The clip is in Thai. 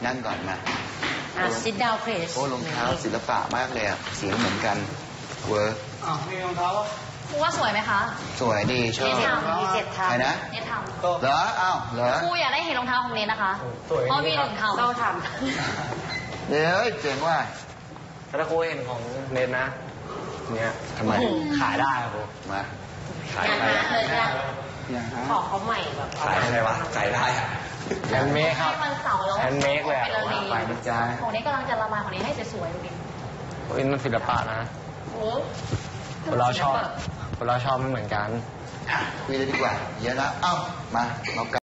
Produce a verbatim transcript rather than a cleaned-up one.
นั่งก่อนมาอ่ะ sit down please โอ้รองเท้าศิลปะมากเลยอ่ะสีเหมือนกันเวิร์กอ้าวมีรองเท้าปะครูว่าสวยไหมคะสวยดีชอบเนททำมีเจ็ดทำใครนะเนททำเหรออ้าวเหรอครูอยากได้เห็นรองเท้าของเนทนะคะสวยเพราะมีหนึ่งทำเราทเดี๋ยวเจ๋งว่าถ้าครูเห็นของเนทนะเนี่ยทำไมขายได้ครับครูมาขายำได้นะเลยนะอย่างฮะขอเขาใหม่แบบขายอะไรวะขายได้แฮนด์เมดครับให้วันเสาร์แล้วแฮนด์เมดเลยอะไปเลยไปนะจ๊ะของเนทกำลังจะระบายของเนทให้สวยๆดูดิเป็นศิลปะนะโอ้คนเราชอบคนเราชอบไม่เหมือนกันคุยเลยดีกว่าเยอะแล้วเอ้ามาเรา